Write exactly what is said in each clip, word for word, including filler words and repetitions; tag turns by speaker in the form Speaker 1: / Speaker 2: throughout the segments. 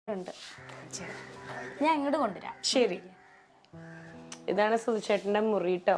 Speaker 1: ഞാൻ ഇങ്ങോട്ട് കൊണ്ടുവരാം.
Speaker 2: ശരി, ഇതാണ് സുധിച്ചേട്ടന്റെ മുറി ട്ടോ.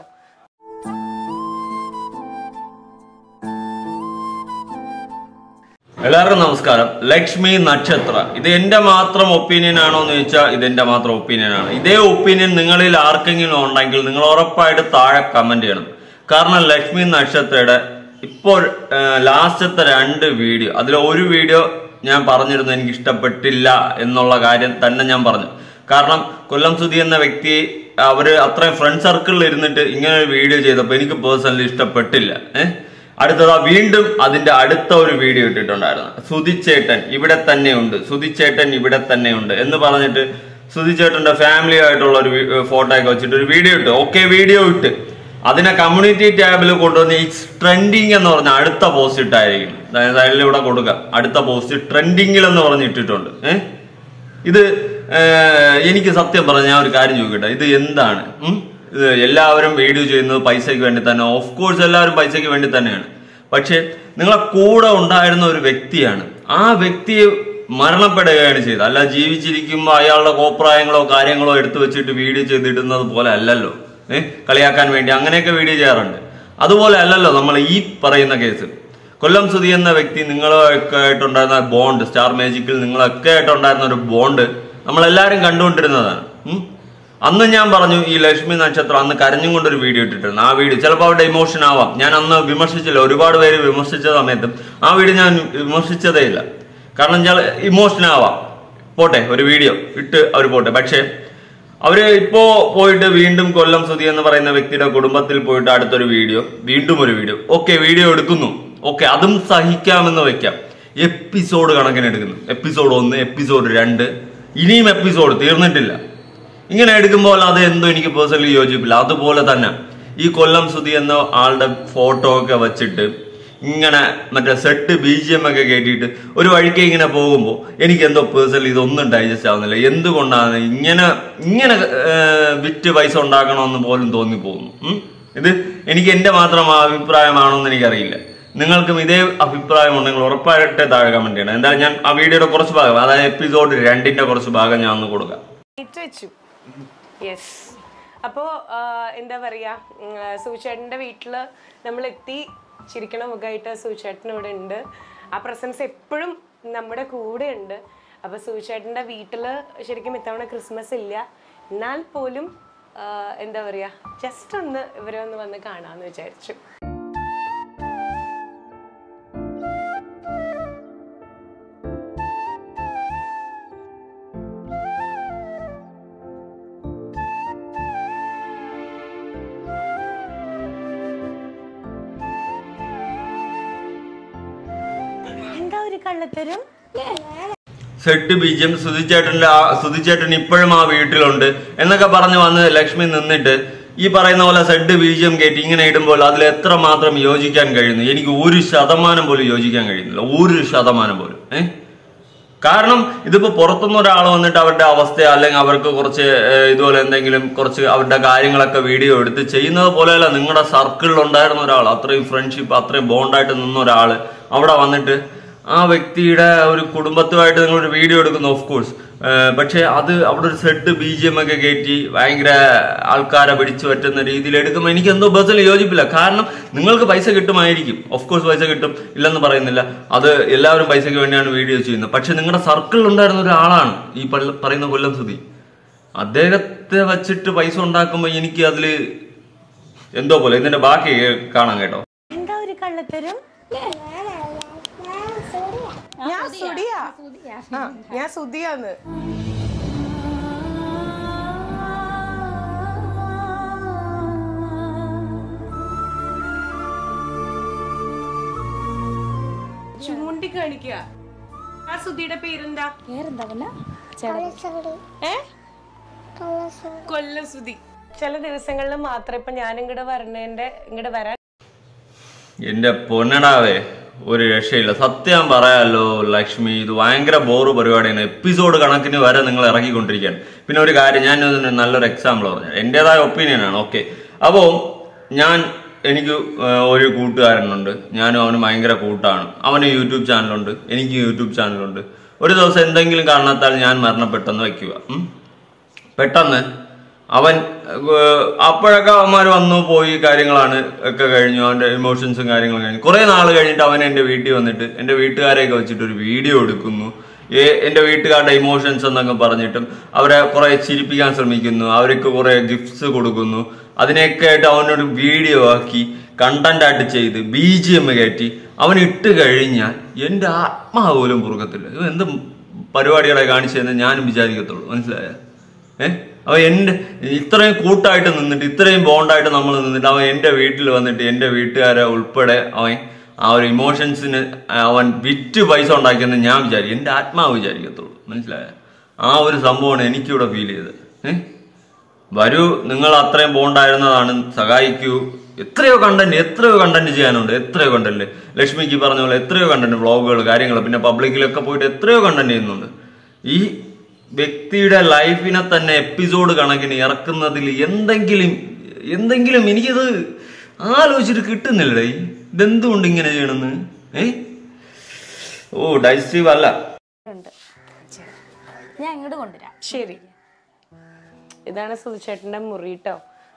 Speaker 3: എല്ലാവർക്കും നമസ്കാരം. ലക്ഷ്മി നക്ഷത്ര, ഇത് എന്റെ മാത്രം ഒപ്പീനിയൻ ആണോ എന്ന് ചോദിച്ചാൽ ഇത് എന്റെ മാത്രം ഒപ്പീനിയൻ ആണ്. ഇതേ ഒപ്പീനിയൻ നിങ്ങളിൽ ആർക്കെങ്കിലും ഉണ്ടെങ്കിൽ നിങ്ങൾ ഉറപ്പായിട്ട് താഴെ കമന്റ് ചെയ്യണം. കാരണം ലക്ഷ്മി നക്ഷത്രയുടെ ഇപ്പോൾ ലാസ്റ്റത്തെ രണ്ട് വീഡിയോ, അതിൽ ഒരു വീഡിയോ ഞാൻ പറഞ്ഞിരുന്നു എനിക്ക് ഇഷ്ടപ്പെട്ടില്ല എന്നുള്ള കാര്യം തന്നെ ഞാൻ പറഞ്ഞു. കാരണം കൊല്ലം സുധി എന്ന വ്യക്തി അവര് അത്രയും ഫ്രണ്ട് സർക്കിളിൽ ഇരുന്നിട്ട് ഇങ്ങനെ ഒരു വീഡിയോ ചെയ്തപ്പോൾ എനിക്ക് പേഴ്സണലി ഇഷ്ടപ്പെട്ടില്ല. ഏഹ് അടുത്തതാ വീണ്ടും അതിന്റെ അടുത്ത ഒരു വീഡിയോ ഇട്ടിട്ടുണ്ടായിരുന്നു. സുധിച്ചേട്ടൻ ഇവിടെ തന്നെയുണ്ട്, സുധിച്ചേട്ടൻ ഇവിടെ തന്നെയുണ്ട് എന്ന് പറഞ്ഞിട്ട് സുധിച്ചേട്ടന്റെ ഫാമിലി ആയിട്ടുള്ള ഒരു ഫോട്ടോ ഒക്കെ വെച്ചിട്ട് ഒരു വീഡിയോ ഇട്ട്. ഓക്കെ, വീഡിയോ ഇട്ട് അതിനെ കമ്മ്യൂണിറ്റി ടാബിൽ കൊണ്ടുവന്ന് ഇറ്റ്സ് ട്രെൻഡിങ് എന്ന് പറഞ്ഞ അടുത്ത പോസ്റ്റ് ഇട്ടായിരിക്കും. അതായത് അതിലൂടെ കൊടുക്കുക അടുത്ത പോസ്റ്റ് ട്രെൻഡിങ്ങിൽ എന്ന് പറഞ്ഞ് ഇട്ടിട്ടുണ്ട്. ഏഹ് ഇത് എനിക്ക് സത്യം പറഞ്ഞ ഞാൻ ഒരു കാര്യം ചോദിക്കട്ടെ, ഇത് എന്താണ്? ഇത് എല്ലാവരും വീഡിയോ ചെയ്യുന്നത് പൈസയ്ക്ക് വേണ്ടി തന്നെ. ഓഫ് കോഴ്സ് എല്ലാവരും പൈസയ്ക്ക് വേണ്ടി തന്നെയാണ്. പക്ഷെ നിങ്ങളെ കൂടെ ഉണ്ടായിരുന്ന ഒരു വ്യക്തിയാണ്, ആ വ്യക്തി മരണപ്പെടുകയാണ് ചെയ്തത്. അല്ല ജീവിച്ചിരിക്കുമ്പോൾ അയാളുടെ കോപ്രായങ്ങളോ കാര്യങ്ങളോ എടുത്തു വെച്ചിട്ട് വീഡിയോ ചെയ്തിടുന്നത് പോലെ അല്ലല്ലോ. ഏഹ് കളിയാക്കാൻ വേണ്ടി അങ്ങനെയൊക്കെ വീഡിയോ ചെയ്യാറുണ്ട്. അതുപോലെ അല്ലല്ലോ നമ്മൾ ഈ പറയുന്ന കേസ്. കൊല്ലം സുധി എന്ന വ്യക്തി നിങ്ങളൊക്കെ ആയിട്ടുണ്ടായിരുന്ന ബോണ്ട്, സ്റ്റാർ മാജിക്കിൽ നിങ്ങളൊക്കെ ആയിട്ടുണ്ടായിരുന്ന ഒരു ബോണ്ട് നമ്മളെല്ലാവരും കണ്ടുകൊണ്ടിരുന്നതാണ്. അന്ന് ഞാൻ പറഞ്ഞു ഈ ലക്ഷ്മി നക്ഷത്രം അന്ന് കരഞ്ഞും കൊണ്ടൊരു വീഡിയോ ഇട്ടിട്ടുണ്ട്. ആ വീഡിയോ ചിലപ്പോൾ അവരുടെ ഇമോഷൻ ആവാം. ഞാൻ അന്ന് വിമർശിച്ചില്ല, ഒരുപാട് പേര് വിമർശിച്ച സമയത്തും ആ വീഡിയോ ഞാൻ വിമർശിച്ചതേ ഇല്ല. കാരണം ഞാൻ ഇമോഷൻ ആവാം, പോട്ടെ, ഒരു വീഡിയോ ഇട്ട് അവർ പോട്ടെ. പക്ഷേ അവര് ഇപ്പോ പോയിട്ട് വീണ്ടും കൊല്ലം സുധി എന്ന് പറയുന്ന വ്യക്തിയുടെ കുടുംബത്തിൽ പോയിട്ട് അടുത്തൊരു വീഡിയോ, വീണ്ടും ഒരു വീഡിയോ. ഓക്കെ, വീഡിയോ എടുക്കുന്നു, ഓക്കെ, അതും സഹിക്കാമെന്ന് വെക്കാം. എപ്പിസോഡ് കണക്കിന് എടുക്കുന്നു. എപ്പിസോഡ് ഒന്ന്, എപ്പിസോഡ് രണ്ട്, ഇനിയും എപ്പിസോഡ് തീർന്നിട്ടില്ല. ഇങ്ങനെ എടുക്കുമ്പോൾ അത് എന്തോ എനിക്ക് പേഴ്സണലി യോജിപ്പില്ല. അതുപോലെ തന്നെ ഈ കൊല്ലം സുധി എന്ന ആളുടെ ഫോട്ടോ ഒക്കെ വെച്ചിട്ട് ഇങ്ങനെ മറ്റേ സെറ്റ് ബി ജി എം ഒക്കെ കേട്ടിട്ട് ഒരു വഴിക്ക് ഇങ്ങനെ പോകുമ്പോൾ എനിക്ക് എന്തോ പേഴ്സണലി ഇതൊന്നും ഡൈജസ്റ്റ് ആവുന്നില്ല. എന്തുകൊണ്ടാണ് ഇങ്ങനെ ഇങ്ങനെ വിറ്റ് പൈസ ഉണ്ടാക്കണമെന്ന് പോലും തോന്നിപ്പോകുന്നു. ഇത് എനിക്ക് എന്റെ മാത്രം അഭിപ്രായമാണോ എന്ന് എനിക്കറിയില്ല. നിങ്ങൾക്കും ഇതേ അഭിപ്രായം ഉണ്ടെങ്കിൽ ഉറപ്പായിട്ട് താഴെ കമന്റ് ചെയ്യണം. എന്തായാലും ഞാൻ ആ വീഡിയോയുടെ കുറച്ച് ഭാഗം, അതായത് എപ്പിസോഡ് രണ്ടിന്റെ കുറച്ച് ഭാഗം ഞാൻ ഒന്ന് കൊടുക്കാം.
Speaker 2: യെസ്, അപ്പോ എന്താ പറയാ, സുധിച്ചേട്ടന്റെ വീട്ടില് നമ്മൾ എത്തി. ചിരിക്കണ മുഖമായിട്ട് സുധിച്ചേട്ടൻ ഇവിടെ ഉണ്ട്. ആ പ്രസൻസ് എപ്പോഴും നമ്മുടെ കൂടെ ഉണ്ട്. അപ്പൊ സുധിച്ചേട്ടന്റെ വീട്ടില് ശരിക്കും ഇത്തവണ ക്രിസ്മസ് ഇല്ല, എന്നാൽ പോലും എന്താ പറയാ, ജസ്റ്റ് ഒന്ന് ഇവരെ ഒന്ന് വന്ന് കാണാന്ന് വിചാരിച്ചു.
Speaker 3: സെറ്റ് ബീജം സുധിച്ചേട്ടന്റെ സുധിച്ചേട്ടൻ ഇപ്പോഴും ആ വീട്ടിലുണ്ട് എന്നൊക്കെ പറഞ്ഞു വന്ന് ലക്ഷ്മി നിന്നിട്ട് ഈ പറയുന്ന പോലെ സെഡ് ബീജം കയറ്റി ഇങ്ങനെ ഇടുമ്പോൾ അതിൽ എത്ര മാത്രം യോജിക്കാൻ കഴിയുന്നു? എനിക്ക് ഒരു ശതമാനം പോലും യോജിക്കാൻ കഴിയുന്നില്ല, ഒരു ശതമാനം പോലും. ഏഹ് കാരണം ഇതിപ്പോ പുറത്തുനിന്ന് ഒരാൾ വന്നിട്ട് അവരുടെ അവസ്ഥ അല്ലെങ്കിൽ അവർക്ക് കുറച്ച് ഇതുപോലെ എന്തെങ്കിലും കുറച്ച് അവരുടെ കാര്യങ്ങളൊക്കെ വീഡിയോ എടുത്ത് ചെയ്യുന്നത് പോലെയല്ല. നിങ്ങളുടെ സർക്കിളിൽ ഉണ്ടായിരുന്ന ഒരാൾ, അത്രയും ഫ്രണ്ട്ഷിപ്പ് അത്രയും ബോണ്ടായിട്ട് നിന്ന ഒരാൾ അവിടെ വന്നിട്ട് ആ വ്യക്തിയുടെ ഒരു കുടുംബത്തുമായിട്ട് നിങ്ങളൊരു വീഡിയോ എടുക്കുന്നു. ഓഫ് കോഴ്സ്, പക്ഷെ അത് അവിടെ ഒരു സെഡ് ബി ജി എം ഒക്കെ കയറ്റി ഭയങ്കര ആൾക്കാരെ പിടിച്ചു പറ്റുന്ന രീതിയിൽ എടുക്കുമ്പോൾ എനിക്ക് എന്തോ ബസ്സിൽ യോജിപ്പില്ല. കാരണം നിങ്ങൾക്ക് പൈസ കിട്ടുമായിരിക്കും, ഓഫ് കോഴ്സ് പൈസ കിട്ടും, ഇല്ലെന്ന് പറയുന്നില്ല. അത് എല്ലാവരും പൈസയ്ക്ക് വേണ്ടിയാണ് വീഡിയോ ചെയ്യുന്നത്. പക്ഷെ നിങ്ങളുടെ സർക്കിളിൽ ഉണ്ടായിരുന്ന ഒരാളാണ് ഈ പറയുന്ന കൊല്ലം സുധി. അദ്ദേഹത്തെ വെച്ചിട്ട് പൈസ ഉണ്ടാക്കുമ്പോൾ എനിക്ക് അതില് എന്തോ പോലെ. ഇതിന്റെ ബാക്കി കാണാൻ കേട്ടോ.
Speaker 2: എന്താ ഒരു കള്ളത്തരം? ഞാൻ സുധിയാ, ഞാൻ സുധിയാന്ന്. ചൂണ്ടിക്കാണിക്ക. ആ സുധിയുടെ പേരെന്താ? കൊല്ലം സുധി. ചില ദിവസങ്ങളിൽ മാത്രം ഇപ്പൊ ഞാൻ ഇങ്ങോട്ട് വരണേന്റെ ഇങ്ങോട്ട് വരാൻ
Speaker 3: എന്റെ പൊന്നടാവേ ഒരു രക്ഷയില്ല. സത്യം പറയാലോ ലക്ഷ്മി, ഇത് ഭയങ്കര ബോറ് പരിപാടിയാണ്. എപ്പിസോഡ് കണക്കിന് വരെ നിങ്ങൾ ഇറങ്ങിക്കൊണ്ടിരിക്കുകയാണ്. പിന്നെ ഒരു കാര്യം, ഞാൻ നല്ലൊരു എക്സാമ്പിൾ പറഞ്ഞു, എന്റേതായ ഒപ്പീനിയൻ ആണ്. ഓക്കെ, അപ്പോ ഞാൻ എനിക്ക് ഒരു കൂട്ടുകാരനുണ്ട്, ഞാനും അവന് ഭയങ്കര കൂട്ടാണ്. അവന് യൂട്യൂബ് ചാനലുണ്ട്, എനിക്ക് യൂട്യൂബ് ചാനലുണ്ട്. ഒരു ദിവസം എന്തെങ്കിലും കാരണത്താൽ ഞാൻ മരണപ്പെട്ടെന്ന് വയ്ക്കുക. പെട്ടെന്ന് അവൻ അപ്പോഴൊക്കെ അവന്മാർ വന്നു പോയി കാര്യങ്ങളാണ് ഒക്കെ കഴിഞ്ഞു, അവന്റെ ഇമോഷൻസും കാര്യങ്ങളും കഴിഞ്ഞു. കുറെ നാൾ കഴിഞ്ഞിട്ട് അവൻ എന്റെ വീട്ടിൽ വന്നിട്ട് എന്റെ വീട്ടുകാരെയൊക്കെ വെച്ചിട്ട് ഒരു വീഡിയോ എടുക്കുന്നു. ഏ എന്റെ വീട്ടുകാരുടെ ഇമോഷൻസ് എന്നൊക്കെ പറഞ്ഞിട്ടും അവരെ കുറെ ചിരിപ്പിക്കാൻ ശ്രമിക്കുന്നു, അവർക്ക് കുറെ ഗിഫ്റ്റ്സ് കൊടുക്കുന്നു. അതിനെയൊക്കെ ആയിട്ട് അവനൊരു വീഡിയോ ആക്കി കണ്ടന്റ് ആയിട്ട് ചെയ്ത് ബി ജി എം കയറ്റി അവൻ ഇട്ട് കഴിഞ്ഞാൽ എന്റെ ആത്മാവ് പോലും പുറക്കത്തില്ല. ഇത് എന്ത് പരിപാടികളെ കാണിച്ചതെന്ന് ഞാനും വിചാരിക്കത്തുള്ളൂ. മനസ്സിലായ? ഏഹ് അവൻ എന്റെ ഇത്രയും കൂട്ടായിട്ട് നിന്നിട്ട് ഇത്രയും ബോണ്ടായിട്ട് നമ്മൾ നിന്നിട്ട് അവൻ എന്റെ വീട്ടിൽ വന്നിട്ട് എന്റെ വീട്ടുകാരെ ഉൾപ്പെടെ അവൻ ആ ഒരു ഇമോഷൻസിന് അവൻ വിറ്റ് പൈസ ഉണ്ടാക്കിയെന്ന് ഞാൻ വിചാരിക്കും, എന്റെ ആത്മാവ് വിചാരിക്കത്തുള്ളൂ. മനസ്സിലായ? ആ ഒരു സംഭവമാണ് എനിക്കിവിടെ ഫീൽ ചെയ്തത്. ഏഹ് വരൂ, നിങ്ങൾ അത്രയും ബോണ്ടായിരുന്നതാണ്, സഹായിക്കൂ. എത്രയോ കണ്ടന്റ് എത്രയോ കണ്ടന്റ് ചെയ്യാനുണ്ട്, എത്രയോ കണ്ടന്റ്. ലക്ഷ്മിക്ക് പറഞ്ഞ പോലെ എത്രയോ കണ്ടന്റ്, വ്ളോഗുകൾ, കാര്യങ്ങൾ, പിന്നെ പബ്ലിക്കിലൊക്കെ പോയിട്ട് എത്രയോ കണ്ടന്റ് ചെയ്യുന്നുണ്ട്. ഈ വ്യക്തിയുടെ ലൈഫിനെ തന്നെ എപ്പിസോഡ് കണക്കിന് ഇറക്കുന്നതിൽ എന്തെങ്കിലും എന്തെങ്കിലും എനിക്കിത് ആലോചിച്ചിട്ട് കിട്ടുന്നില്ലേ? ഇതെന്തുകൊണ്ട് ഇങ്ങനെ ചെയ്യണമെന്ന്? ഏ ഓ ഡൈസ്റ്റീവ് അല്ല,
Speaker 1: ഞാൻ ഇങ്ങോട്ട് കൊണ്ടുവരാം.
Speaker 2: ശരി, ഇതാണ് സുചേട്ടന്റെ മുറി ട്ടോ.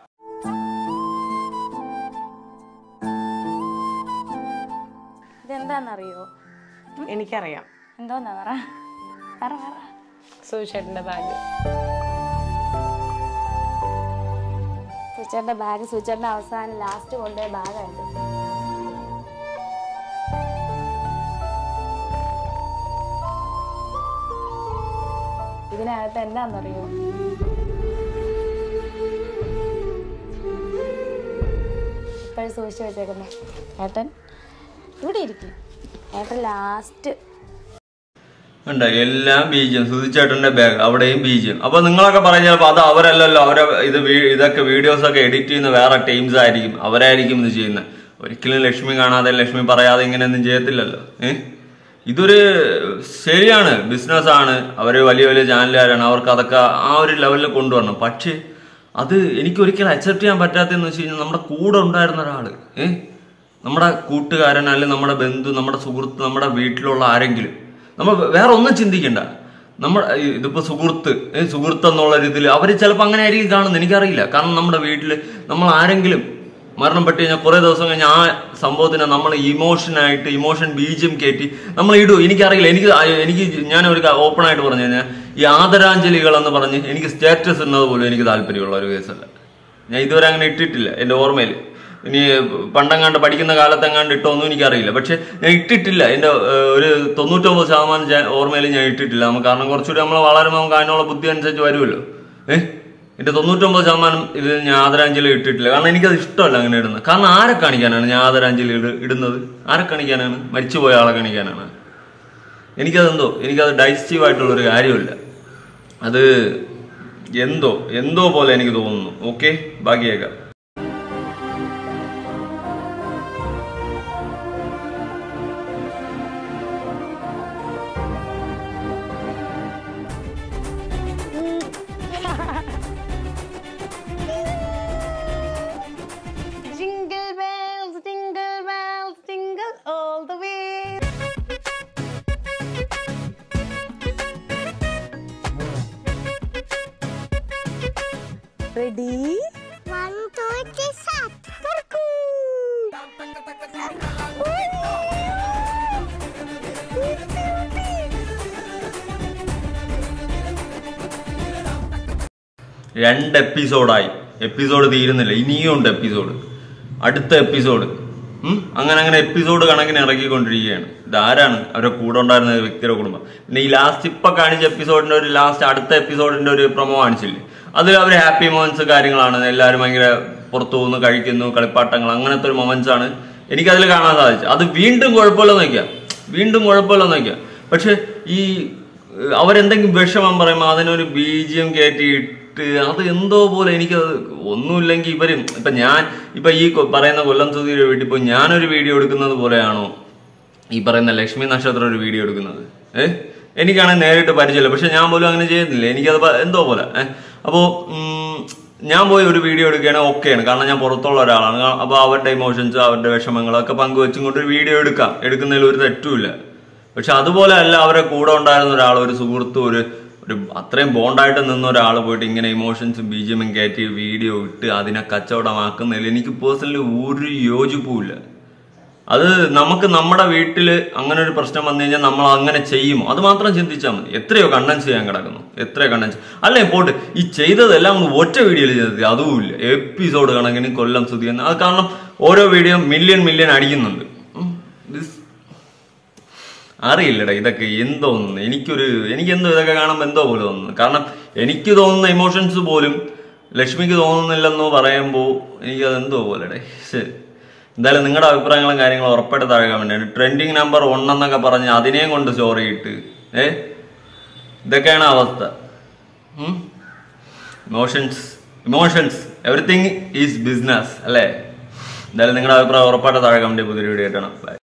Speaker 1: ഇതെന്താന്നറിയോ?
Speaker 2: എനിക്കറിയാം.
Speaker 1: എന്തോന്നാ പറ പറ പറ.
Speaker 2: സുചേട്ടന്റെ ബാഗ്.
Speaker 1: സുചേട്ടന്റെ ബാഗ് സുചേട്ടന്റെ അവസാനം ലാസ്റ്റ് കൊണ്ടുപോയ ബാഗായത്. ഇതിനകത്ത് എന്താന്നറിയോ? ഇപ്പോഴും സൂക്ഷിച്ചു വെച്ചേക്കുന്നു. ഏട്ടൻ ഇവിടെ ഇരിക്കും. ഏട്ടൻ ലാസ്റ്റ്
Speaker 3: ഉണ്ട് എല്ലാം ബീജം. സുധിച്ചേട്ടന്റെ ബാഗ് അവിടെയും ബീജം. അപ്പൊ നിങ്ങളൊക്കെ പറഞ്ഞ ചിലപ്പോ അത് അവരല്ലല്ലോ, അവരെ ഇത് ഇതൊക്കെ വീഡിയോസ് ഒക്കെ എഡിറ്റ് ചെയ്യുന്ന വേറെ ടീംസ് ആയിരിക്കും, അവരായിരിക്കും ഇത് ചെയ്യുന്നത്. ഒരിക്കലും ലക്ഷ്മി കാണാതെ ലക്ഷ്മി പറയാതെ ഇങ്ങനെയൊന്നും ചെയ്യത്തില്ലല്ലോ. ഏഹ് ഇതൊരു ശരിയാണ്, ബിസിനസ് ആണ്, അവര് വലിയ വലിയ ചാനലുകാരാണ്, അവർക്ക് അതൊക്കെ ആ ഒരു ലെവലിൽ കൊണ്ടുവരണം. പക്ഷെ അത് എനിക്ക് ഒരിക്കലും അക്സെപ്റ്റ് ചെയ്യാൻ പറ്റാത്തതെന്ന് വെച്ച് കഴിഞ്ഞാൽ നമ്മുടെ കൂടെ ഉണ്ടായിരുന്ന ഒരാള്, ഏഹ് നമ്മുടെ കൂട്ടുകാരൻ അല്ലെങ്കിൽ നമ്മുടെ ബന്ധു, നമ്മുടെ സുഹൃത്ത്, നമ്മുടെ വീട്ടിലുള്ള ആരെങ്കിലും, നമ്മൾ വേറെ ഒന്നും ചിന്തിക്കണ്ട. നമ്മുടെ ഇതിപ്പോ സുഹൃത്ത് സുഹൃത്ത് എന്നുള്ള രീതിയിൽ അവര് ചിലപ്പോൾ അങ്ങനെ ആയിരിക്കും കാണുന്നത്, എനിക്കറിയില്ല. കാരണം നമ്മുടെ വീട്ടിൽ നമ്മൾ ആരെങ്കിലും മരണപ്പെട്ട് കഴിഞ്ഞാൽ കുറെ ദിവസം കഴിഞ്ഞാൽ ആ സംഭവത്തിനെ നമ്മൾ ഇമോഷനായിട്ട് ഇമോഷൻ ബീജം കയറ്റി നമ്മൾ ഇടൂ. എനിക്കറിയില്ല, എനിക്ക് എനിക്ക് ഞാൻ ഒരു ഓപ്പൺ ആയിട്ട് പറഞ്ഞു കഴിഞ്ഞാൽ ഈ ആദരാഞ്ജലികൾ എന്ന് പറഞ്ഞ് എനിക്ക് സ്റ്റാറ്റസ് ഇടുന്നത് പോലും എനിക്ക് താല്പര്യമുള്ള ഒരു കേസല്ല. ഞാൻ ഇതുവരെ അങ്ങനെ ഇട്ടിട്ടില്ല എൻ്റെ ഓർമ്മയിൽ. ഇനി പണ്ടെങ്ങാണ്ട് പഠിക്കുന്ന കാലത്തെങ്ങാണ്ട് ഇട്ടോന്നും എനിക്കറിയില്ല, പക്ഷെ ഞാൻ ഇട്ടിട്ടില്ല. എൻ്റെ ഒരു തൊണ്ണൂറ്റൊമ്പത് ശതമാനം ഓർമ്മയിൽ ഞാൻ ഇട്ടിട്ടില്ല. നമുക്ക് കാരണം കുറച്ചുകൂടി നമ്മൾ വളരുമ്പോൾ നമുക്ക് അതിനുള്ള ബുദ്ധി അനുസരിച്ച് വരുമല്ലോ. ഏഹ് എന്റെ തൊണ്ണൂറ്റൊമ്പത് ശതമാനം ഇത് ഞാൻ ആദരാഞ്ജലി ഇട്ടിട്ടില്ല. കാരണം എനിക്കത് ഇഷ്ടമല്ല അങ്ങനെ ഇടുന്നത്. കാരണം ആരെ കാണിക്കാനാണ് ഞാൻ ആദരാഞ്ജലി ഇടുന്നത്? ആരെ കാണിക്കാനാണ്? മരിച്ചുപോയ ആളെ കാണിക്കാനാണ്. എനിക്കതെന്തോ എനിക്കത് ഡൈജസ്റ്റീവ് ആയിട്ടുള്ളൊരു കാര്യമില്ല. അത് എന്തോ എന്തോ പോലെ എനിക്ക് തോന്നുന്നു. ഓക്കെ, ബാക്കിയേക്കാം.
Speaker 1: Ready?
Speaker 4: One, two, three, start.
Speaker 1: Parku.
Speaker 3: രണ്ട് എപ്പിസോഡായി, എപ്പിസോഡ് തീരുന്നില്ല, ഇനിയും ഉണ്ട് എപ്പിസോഡ്, അടുത്ത എപ്പിസോഡ്. ഉം അങ്ങനെ അങ്ങനെ എപ്പിസോഡ് കണക്കിന് ഇറക്കിക്കൊണ്ടിരിക്കുകയാണ്. ഇതാരാണ്? അവരുടെ കൂടെ ഉണ്ടായിരുന്ന വ്യക്തിയുടെ കുടുംബം. പിന്നെ ഈ ലാസ്റ്റ് ഇപ്പൊ കാണിച്ച എപ്പിസോഡിന്റെ ഒരു ലാസ്റ്റ് അടുത്ത എപ്പിസോഡിന്റെ ഒരു പ്രൊമോ കാണിച്ചില്ലേ, അത് അവർ ഹാപ്പി മൊമെന്റ്സ് കാര്യങ്ങളാണ്. എല്ലാവരും ഭയങ്കര പുറത്തു പോകുന്നു, കഴിക്കുന്നു, കളിപ്പാട്ടങ്ങൾ, അങ്ങനത്തെ ഒരു മൊമെന്റ്സ് ആണ് എനിക്കതിൽ കാണാൻ സാധിച്ചത്. അത് വീണ്ടും കുഴപ്പമില്ലെന്ന് വയ്ക്കാം, വീണ്ടും കുഴപ്പമില്ലെന്ന് വയ്ക്കാം. പക്ഷെ ഈ അവരെന്തെങ്കിലും വിഷമം പറയുമ്പോൾ അതിനൊരു ബീജിയം കയറ്റിയിട്ട് അത് എന്തോ പോലെ എനിക്കത് ഒന്നുമില്ലെങ്കിൽ ഇവരും ഇപ്പൊ ഞാൻ ഇപ്പൊ ഈ പറയുന്ന കൊല്ലം സുധീരെ വീട്ടിൽ പോയി ഞാനൊരു വീഡിയോ എടുക്കുന്നത് പോലെയാണോ ഈ പറയുന്ന ലക്ഷ്മി നക്ഷത്രം ഒരു വീഡിയോ എടുക്കുന്നത്? ഏഹ് എനിക്കാണെങ്കിൽ നേരിട്ട് പരിചയമില്ല, പക്ഷെ ഞാൻ പോലും അങ്ങനെ ചെയ്യുന്നില്ല. എനിക്കത് എന്തോ പോലെ. ഏഹ് അപ്പോ ഞാൻ പോയി ഒരു വീഡിയോ എടുക്കുകയാണെങ്കിൽ ഓക്കെയാണ്, കാരണം ഞാൻ പുറത്തുള്ള ഒരാളാണ്. അപ്പോൾ അവരുടെ ഇമോഷൻസ് അവരുടെ വിഷമങ്ങളൊക്കെ പങ്കുവെച്ചും കൊണ്ട് ഒരു വീഡിയോ എടുക്കാം, എടുക്കുന്നതിൽ ഒരു തെറ്റുമില്ല. പക്ഷെ അതുപോലെ അല്ല അവരെ കൂടെ ഉണ്ടായിരുന്ന ഒരാൾ, ഒരു സുഹൃത്ത്, ഒരു ഒരു അത്രയും ബോണ്ടായിട്ട് നിന്ന ഒരാൾ പോയിട്ട് ഇങ്ങനെ ഇമോഷൻസും ബി ജി എമ്മും കയറ്റി വീഡിയോ ഇട്ട് അതിനെ കച്ചവടമാക്കുന്നതിൽ എനിക്ക് പേഴ്സണലി ഒരു യോജിപ്പുമില്ല. അത് നമുക്ക് നമ്മുടെ വീട്ടിൽ അങ്ങനെ ഒരു പ്രശ്നം വന്നു കഴിഞ്ഞാൽ നമ്മൾ അങ്ങനെ ചെയ്യുമോ? അത് മാത്രം ചിന്തിച്ചാൽ മതി. എത്രയോ കണ്ടൻസ് ചെയ്യാൻ കിടക്കുന്നു, എത്രയോ കണ്ടൻസ് അല്ലേ പോട്ട്. ഈ ചെയ്തതെല്ലാം ഒറ്റ വീഡിയോയിൽ ചെയ്തത് അതുമില്ല, എപ്പിസോഡ് കണക്കിന് കൊല്ലം സ്തുതി. അത് കാരണം ഓരോ വീഡിയോ മില്യൺ മില്യൺ അടിക്കുന്നുണ്ട്. അറിയില്ലടാ ഇതൊക്കെ എന്തോന്നുന്നു. എനിക്കൊരു എനിക്കെന്തോ ഇതൊക്കെ കാണുമ്പോൾ എന്തോ പോലെ തോന്നുന്നു. കാരണം എനിക്ക് തോന്നുന്ന ഇമോഷൻസ് പോലും ലക്ഷ്മിക്ക് തോന്നുന്നില്ലെന്നോ പറയുമ്പോൾ എനിക്കത് എന്തോ പോലെ. ശരി, എന്തായാലും നിങ്ങളുടെ അഭിപ്രായങ്ങളും കാര്യങ്ങളും ഉറപ്പായിട്ട് താഴെ കമന്റ്. ട്രെൻഡിങ് നമ്പർ വൺ എന്നൊക്കെ പറഞ്ഞ് അതിനെയും കൊണ്ട് സ്റ്റോറി ഇട്ട് ഏ ഇതൊക്കെയാണ് അവസ്ഥ. Emotions emotions everything is business അല്ലേ? എന്തായാലും നിങ്ങളുടെ അഭിപ്രായം ഉറപ്പായിട്ട് താഴെ കമന്റ്. പുതിയൊരു വീഡിയോ ആയിട്ടാണ്. ബൈ.